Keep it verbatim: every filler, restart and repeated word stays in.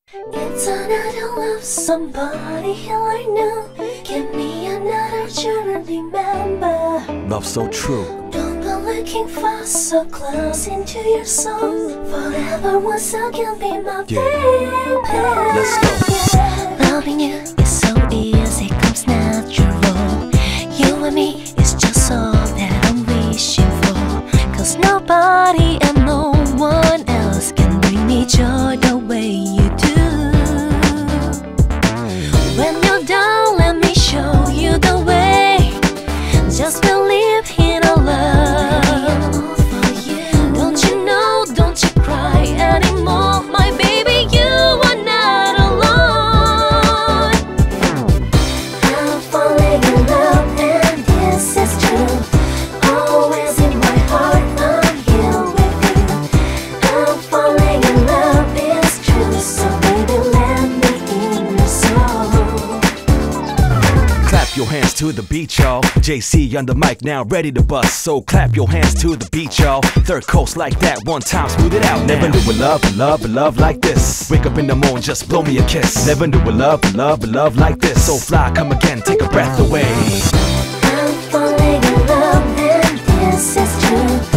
It's another love somebody right now. Give me another journey, remember. Love so true. Don't go looking for so close into your soul. Forever once again be my Yeah. baby. Let's go. Yeah. Loving you is so easy, comes natural. You and me is just all that I'm wishing for. Cause nobody and no one else can bring me joy the way you do. When you're down, let me show you the way. Just believe in our love. Don't you know, don't you cry anymore. My baby, you are not alone. I'm falling in love and this is true. Always in my heart, I'm here with you. I'm falling in love, it's true. So baby, let me in your soul. Clap your hands to the beat, y'all. J C on the mic now, ready to bust. So clap your hands to the beat, y'all. Third coast like that, one time, smooth it out. Never knew a love, a love, a love like this. Wake up in the morning, just blow me a kiss. Never knew a love, a love, a love like this. So fly, come again, take a breath away. I'm falling in love and this is true.